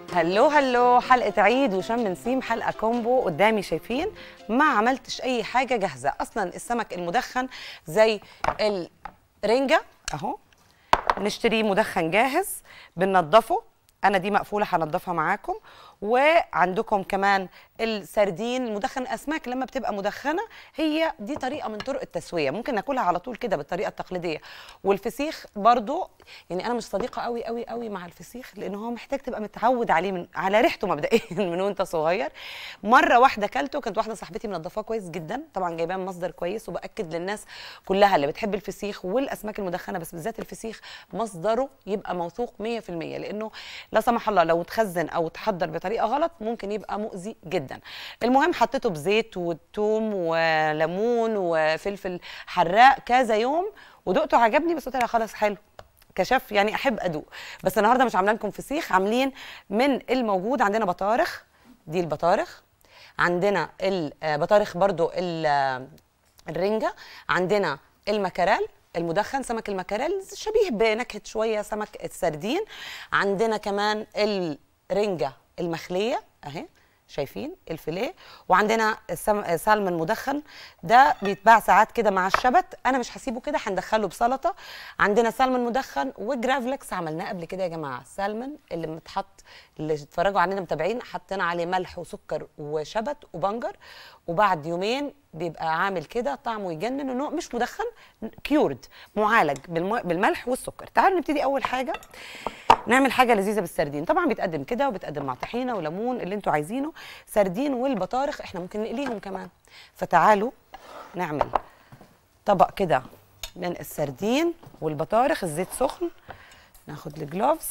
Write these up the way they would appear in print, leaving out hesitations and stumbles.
هلو هلو، حلقة عيد وشم نسيم، حلقة كومبو قدامي شايفين. ما عملتش أي حاجة جاهزة أصلا. السمك المدخن زي الرنجة أهو، نشتريه مدخن جاهز بننضفه. أنا دي مقفولة هنضفها معاكم. وعندكم كمان السردين المدخن. الأسماك لما بتبقى مدخنة هي دي طريقة من طرق التسوية، ممكن ناكلها على طول كده بالطريقة التقليدية. والفسيخ برضو، يعني أنا مش صديقة قوي قوي قوي مع الفسيخ، لأنه هو محتاج تبقى متعود عليه على ريحته مبدئيا من وأنت صغير. مرة واحدة كلته، كانت واحدة صاحبتي منضفاه كويس جدا، طبعا جايباه من مصدر كويس، وبأكد للناس كلها اللي بتحب الفسيخ والأسماك المدخنة، بس بالذات الفسيخ مصدره يبقى موثوق 100%، لأنه لا سمح الله لو اتخزن أو اتحضر بطريقة غلط ممكن يبقى مؤذي جدا. المهم حطيته بزيت وثوم وليمون وفلفل حراق كذا يوم، ودقته عجبني، بس قلت لها خلاص حلو كشف، يعني احب ادوق. بس النهارده مش عامله لكم فسيخ، عاملين من الموجود. عندنا بطارخ، دي البطارخ، عندنا البطارخ برضو الرنجه، عندنا المكرل المدخن، سمك المكرل شبيه بنكهه شويه سمك السردين، عندنا كمان الرنجه المخليه اهي شايفين الفيليه، وعندنا سالمون مدخن، ده بيتباع ساعات كده مع الشبت، انا مش هسيبه كده، هندخله بسلطه. عندنا سالمون مدخن وجرافلكس عملناه قبل كده يا جماعه، السالمون اللي متحط، اللي اتفرجوا علينا متابعين، حطينا عليه ملح وسكر وشبت وبنجر، وبعد يومين بيبقى عامل كده طعمه يجنن، ونوع مش مدخن، كيورد، معالج بالملح والسكر. تعالوا نبتدي. اول حاجه نعمل حاجه لذيذه بالسردين، طبعا بيتقدم كده وبيتقدم مع طحينه وليمون اللي انتوا عايزينه. سردين والبطارخ احنا ممكن نقليهم كمان، فتعالوا نعمل طبق كده من السردين والبطارخ. الزيت سخن، ناخد الجلوفز.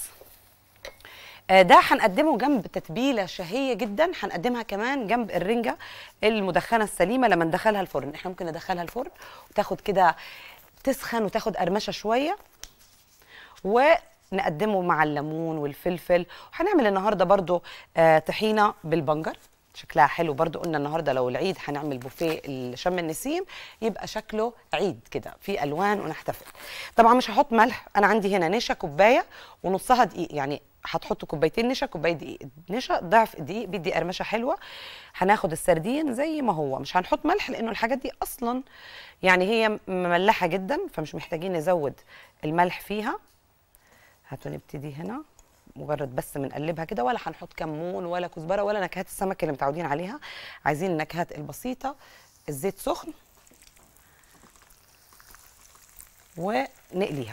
ده هنقدمه جنب تتبيله شهيه جدا، هنقدمها كمان جنب الرنجه المدخنه السليمه لما ندخلها الفرن. احنا ممكن ندخلها الفرن وتاخد كده تسخن وتاخد قرمشه شويه، ونقدمه مع الليمون والفلفل. وهنعمل النهارده برضو طحينه بالبنجر، شكلها حلو برضو. قلنا النهارده لو العيد هنعمل بوفيه شم النسيم، يبقى شكله عيد كده في الوان ونحتفل. طبعا مش هحط ملح، انا عندي هنا نشا كوبايه ونصها دقيق، يعني هتحطوا كوبايتين نشا كوبايه دقيق. نشا ضعف الدقيق بيدي قرمشه حلوه. هناخد السردين زي ما هو، مش هنحط ملح لانه الحاجات دي اصلا يعني هي مملحه جدا، فمش محتاجين نزود الملح فيها. هاتوا نبتدي هنا، مجرد بس بنقلبها كده، ولا هنحط كمون ولا كزبره ولا نكهات السمك اللي متعودين عليها، عايزين النكهات البسيطه. الزيت سخن ونقليها.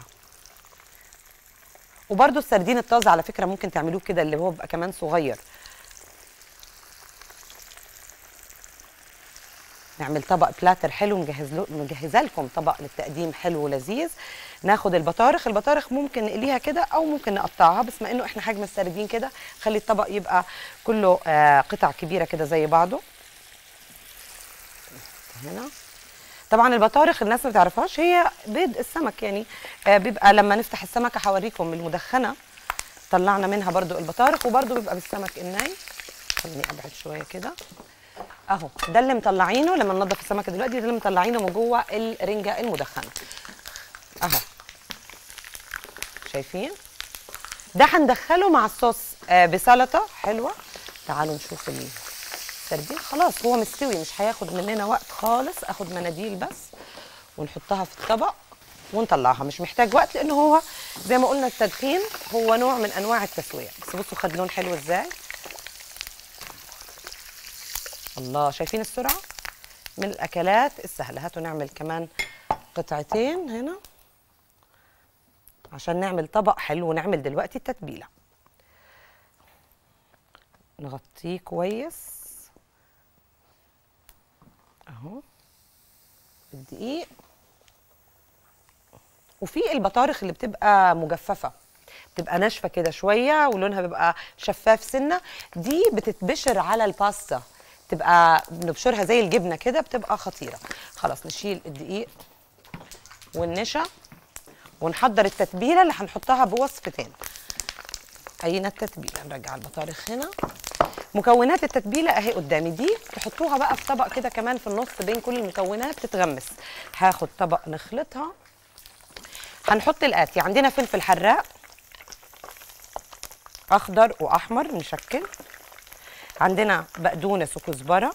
وبرده السردين الطازه على فكره ممكن تعملوه كده، اللي هو بيبقى كمان صغير. نعمل طبق بلاتر حلو، مجهزه لكم طبق للتقديم حلو ولذيذ. ناخد البطارخ، البطارخ ممكن نقليها كده او ممكن نقطعها، بس ما انه احنا حجم السردين كده، خلي الطبق يبقى كله قطع كبيره كده زي بعضه. هنا طبعا البطارخ الناس ما بتعرفهاش، هي بيض السمك، يعني بيبقى لما نفتح السمكه هوريكم المدخنه طلعنا منها برضو البطارخ، وبرضو بيبقى بالسمك الني. خليني ابعد شويه كده اهو، ده اللي مطلعينه لما ننضف السمكه دلوقتي، ده اللي مطلعينه من جوه الرنجه المدخنه اهو، شايفين؟ ده هندخله مع الصوص بسلطه حلوه. تعالوا نشوف السردين، خلاص هو مستوي، مش هياخد مننا وقت خالص. اخد مناديل بس ونحطها في الطبق ونطلعها، مش محتاج وقت، لانه هو زي ما قلنا التدخين هو نوع من انواع التسويه. بس بصوا خد لون حلو ازاي، الله، شايفين السرعه؟ من الاكلات السهله. هاتوا نعمل كمان قطعتين هنا عشان نعمل طبق حلو. ونعمل دلوقتي التتبيله، نغطيه كويس اهو بالدقيق. وفي البطارخ اللي بتبقى مجففه، بتبقى ناشفه كده شويه ولونها بيبقى شفاف سنه، دي بتتبشر على الباستا، تبقى بنبشرها زي الجبنه كده، بتبقى خطيره. خلاص نشيل الدقيق والنشا ونحضر التتبيله اللي هنحطها بوصفتين. اين التتبيله؟ نرجع البطارخ هنا. مكونات التتبيله اهي قدامي، دي تحطوها بقى في طبق كده كمان في النص بين كل المكونات تتغمس. هاخد طبق نخلطها. هنحط الاتي، عندنا فلفل حراق اخضر واحمر نشكل. عندنا بقدونس وكزبره،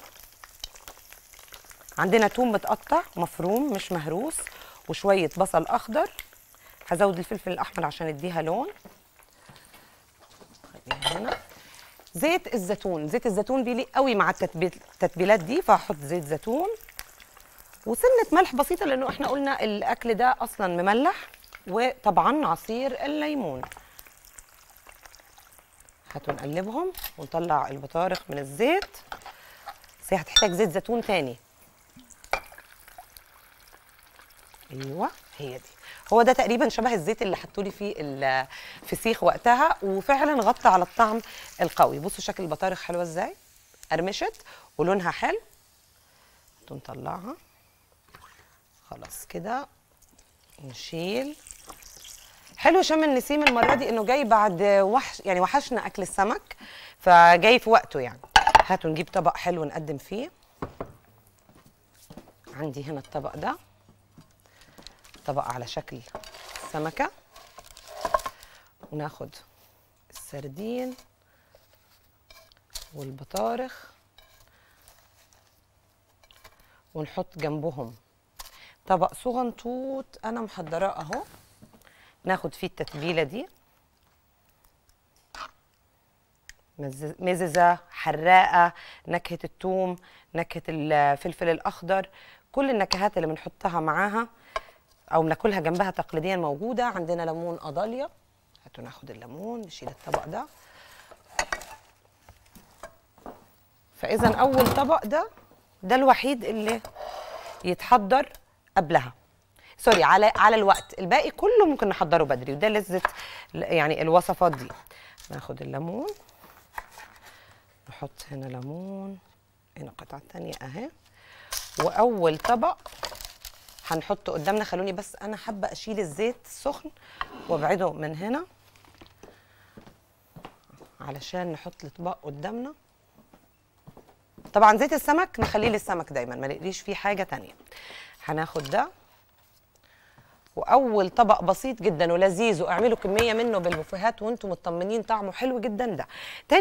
عندنا توم متقطع مفروم مش مهروس، وشويه بصل اخضر. هزود الفلفل الاحمر عشان يديها لون. خليها هنا. زيت الزيتون، زيت الزيتون بيليق قوي مع التتبيلات دي، فهحط زيت زيتون وسنه ملح بسيطه لانه احنا قلنا الاكل ده اصلا مملح، وطبعا عصير الليمون. هاتوا نقلبهم ونطلع البطارخ من الزيت، بس هي هتحتاج زيت زيتون تاني. ايوه هي دي، هو ده تقريبا شبه الزيت اللي حطولي فيه الفسيخ وقتها، وفعلا غطى على الطعم القوي. بصوا شكل البطارخ حلوه ازاي، قرمشت ولونها حلو. نطلعها خلاص كده، نشيل. حلو شم النسيم المره دي انه جاي بعد يعني وحشنا اكل السمك، فجاي في وقته يعني. هاتوا نجيب طبق حلو نقدم فيه. عندي هنا الطبق ده، طبق على شكل سمكه، وناخد السردين والبطارخ ونحط جنبهم طبق صغنطوط انا محضراه اهو، ناخد فيه التتبيله دي، مززه حراقه، نكهه الثوم، نكهه الفلفل الاخضر، كل النكهات اللي بنحطها معاها او بناكلها جنبها تقليديا موجوده. عندنا ليمون قضاليا، هاتوا ناخد الليمون نشيل الطبق ده. فاذا اول طبق ده الوحيد اللي يتحضر قبلها، سوري على الوقت، الباقي كله ممكن نحضره بدري، وده لذة يعني الوصفات دي. ناخد الليمون نحط هنا ليمون، هنا قطعة تانية اهي. واول طبق هنحطه قدامنا، خلوني بس انا حابة اشيل الزيت السخن وابعده من هنا علشان نحط الاطباق قدامنا. طبعا زيت السمك نخليه للسمك دايما، ما نقليش فيه حاجة تانية. هناخد ده، واول طبق بسيط جدا ولذيذ، واعملوا كميه منه بالبوفيهات وانتم مطمنين طعمه حلو جدا. ده